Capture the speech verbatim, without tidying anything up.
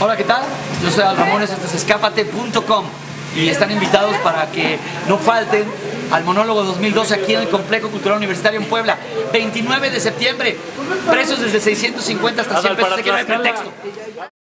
Hola, ¿qué tal? Yo soy Al Ramones, esto es escápate punto com y están invitados para que no falten al Monólogo dos mil doce aquí en el Complejo Cultural Universitario en Puebla, veintinueve de septiembre, precios desde seiscientos cincuenta hasta cien pesos, así que no hay pretexto.